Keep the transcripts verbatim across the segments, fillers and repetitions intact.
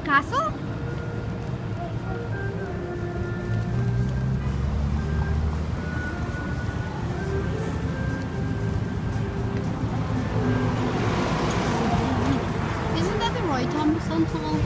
castle? Isn't that the Roy Thompson Hall?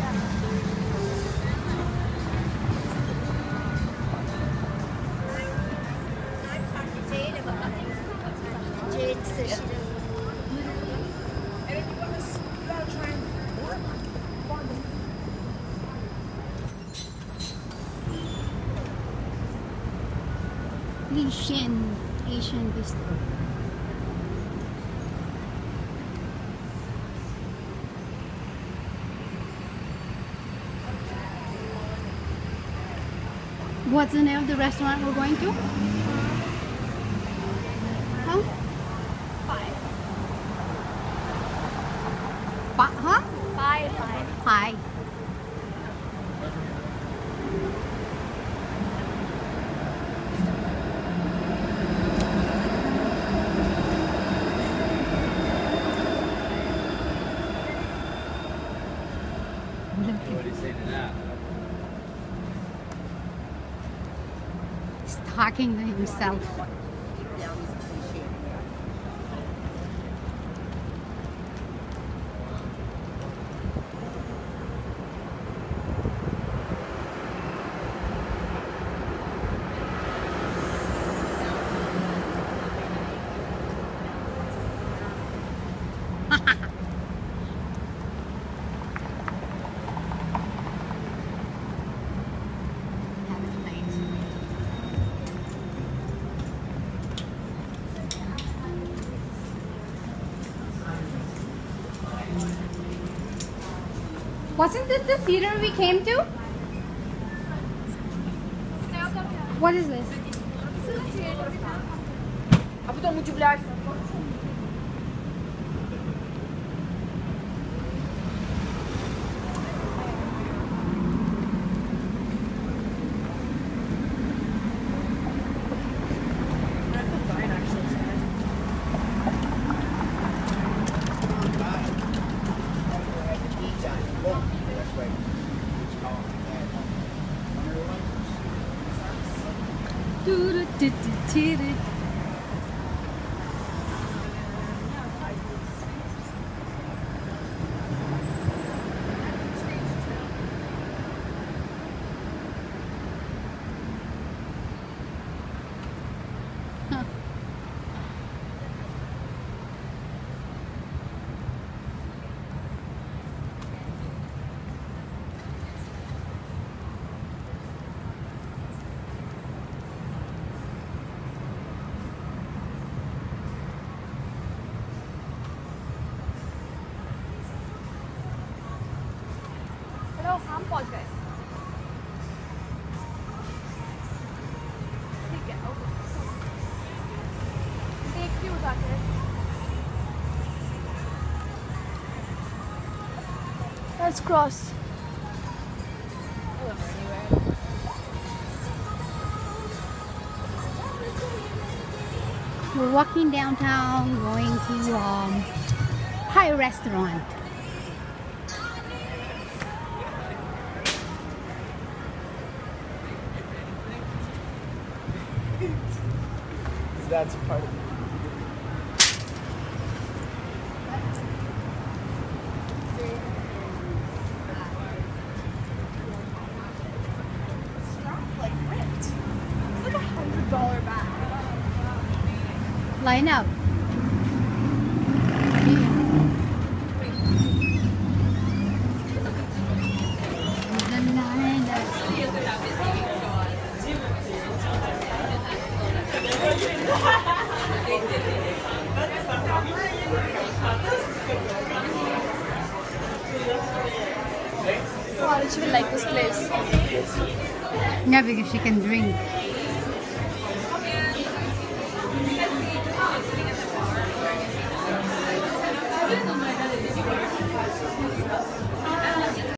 Asian, Asian bistro. What's the name of the restaurant we're going to? Huh? Five. Ba huh? Five. Five. Hi. What do you say to that? He's talking to himself. Wasn't this the theater we came to? What is this? А потом удивляешься. Hello, हम पहुंच गए. ठीक है, okay. देखती हूँ जाके. Let's cross. We're walking downtown, going to um, Thai restaurant. That's part of it. Like ripped. It's like a hundred dollar bag. Line up. Wow, she will like this place. Yeah, because she can drink.